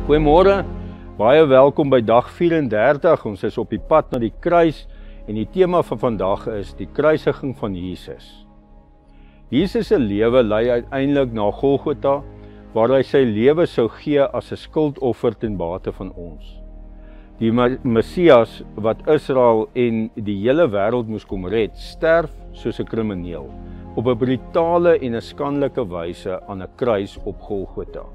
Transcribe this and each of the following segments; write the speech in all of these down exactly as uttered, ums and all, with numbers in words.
Goeiemôre, baie welkom by dag vyf-en-dertig. Ons is op die pad na die kruis en die tema van vandag is die kruisiging van Jesus. Jesus se lewe lei uiteindelik na Golgotha, waar hy sy lewe sou gee as 'n skuldoffer ten bate van ons. Die Messias wat Israel en die hele wêreld moes kom red, sterf soos 'n krimineel op 'n brutale en 'n skandelike wyse aan 'n kruis op Golgotha.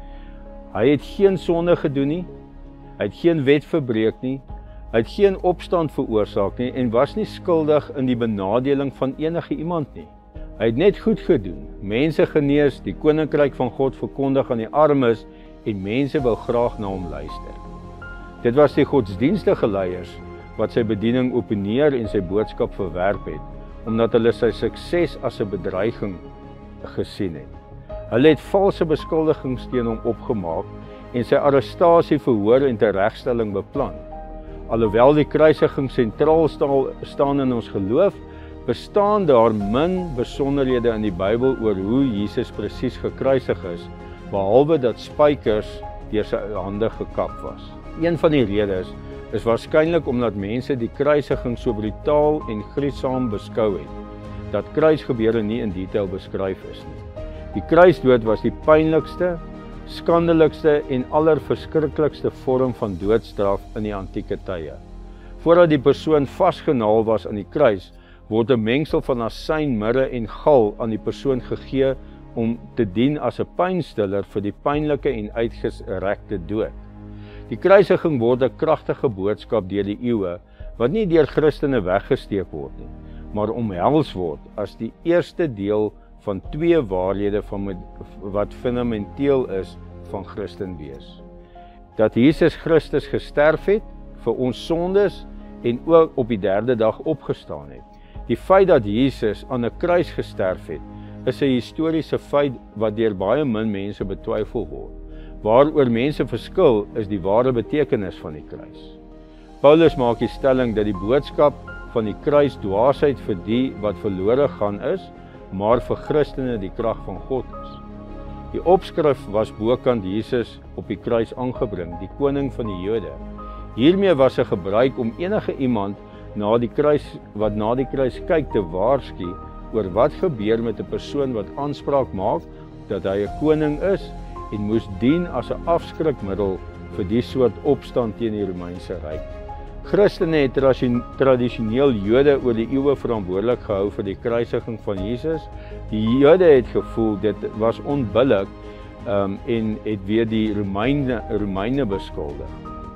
Hy het geen sonde gedoen nie, hy het geen wet verbreek nie, hy het geen opstand veroorsaak nie en was nie skuldig in die benadeling van enige iemand nie. Hy het net goed gedoen, mense genees, die koninkryk van God verkondig aan die armes en mense wou graag na hom luister. Dit was die godsdienstige leiers wat sy bediening openeer en sy boodskap verwerp het, omdat hulle sy sukses as 'n bedreiging gesien het. Hulle het valse beskuldigings teen hom opgemaak en sy arrestasie, verhoor en teregstelling beplan. Alhoewel die kruisiging sentraal staan in ons geloof, bestaan daar min besonderhede in die Bybel oor hoe Jesus presies gekruisig is, behalwe dat spykers deur sy hande gekap was. Een van die redes is waarskynlik omdat mense die kruisiging so brutaal en gruisam beskou het, dat kruisgebeure nie in detail beskryf is nie. Die kruisdood was die pynlikste, skandelikste en allerverskriklikste vorm van doodstraf in die antieke tye. Voordat die persoon vasgenaal was aan die kruis, word 'n mengsel van asyn, mirre en gal aan die persoon gegee om te dien as 'n pynstiller vir die pynlike en uitgerekte dood. Die kruisiging word 'n kragtige boodskap deur die eeue, wat nie deur Christene weggesteek word nie, maar omhels word as die eerste deel van twee waarhede van wat fundamenteel is van Christen wees. Dat Jesus Christus gesterf het vir ons sondes en ook op die derde dag opgestaan het. Die feit dat Jesus aan 'n kruis gesterf het, is 'n historiese feit wat deur baie min mense betwyfel word. Waaroor mense verskil is die ware betekenis van die kruis. Paulus maak die stelling dat die boodskap van die kruis dwaasheid vir die wat verlore gaan is, maar vir Christene die krag van God is. Die opskrif was bokant Jesus op die kruis aangebring, die koning van die Jode. Hiermee was 'n gebruik om enige iemand na die kruis wat na die kruis kyk te waarsku oor wat gebeur met 'n persoon wat aanspraak maak dat hy 'n koning is en moes dien as 'n afskrikmiddel vir die soort opstand teen die Romeinse ryk. Christene het tradisioneel Jode oor die eeue verantwoordelik gehou vir die kruisiging van Jesus. Die Jode het gevoel dit was onbillik um, en het weer die Romeine, Romeine beskuldig.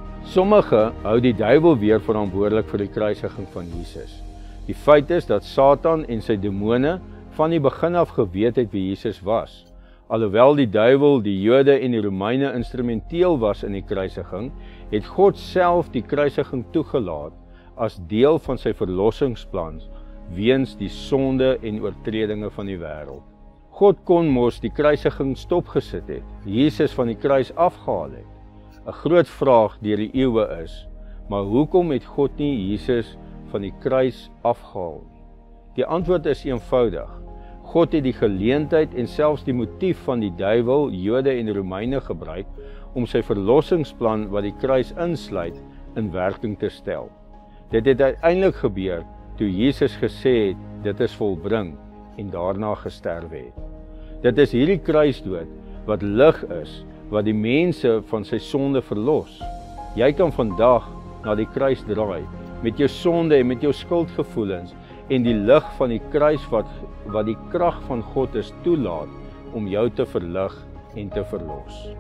Sommige hou die duiwel weer verantwoordelik vir die kruisiging van Jesus. Die feit is dat Satan en sy demone van die begin af geweet het wie Jesus was. Alhoewel die duiwel, die Jode en die Romeine instrumenteel was in die kruisiging, het God self die kruisiging toegelaat as deel van sy verlossingsplan weens die sonde en oortredinge van die wêreld. God kon mos die kruisiging stopgesit het, Jesus van die kruis afgehaal het. 'n Groot vraag deur die eeue is, maar hoekom het God nie Jesus van die kruis afgehaal nie? Die antwoord is eenvoudig. God het die geleentheid en selfs die motief van die duiwel, Jode en Romeine gebruik om sy verlossingsplan wat die kruis insluit in werking te stel. Dit het uiteindelik gebeur toe Jesus gesê het, dit is volbring en daarna gesterwe het. Dit is hierdie kruisdood wat lig is, wat die mense van sy sonde verlos. Jy kan vandag na die kruis draai, met jou sonde en met jou skuldgevoelens, en die lig van die kruis wat, wat die krag van God is toelaat om jou te verlig en te verlos.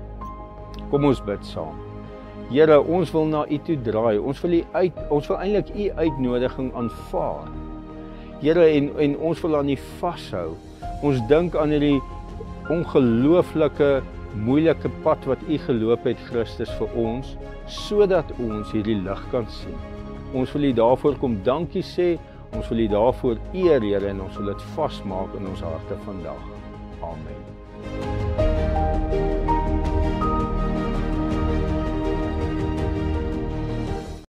Kom ons bid saam. Here, ons wil na U toe draai. Ons wil U uit, ons wil eintlik U uitnodiging aanvaar. Here, en en ons wil aan U vashou. Ons dink aan hierdie ongelooflike moeilike pad wat U geloop het, Christus, vir ons, sodat ons hierdie lig kan sien. Ons wil U daarvoor kom dankie sê. Ons wil U daarvoor eer, Here, en ons wil dit vasmaak in ons harte vandag. Amen.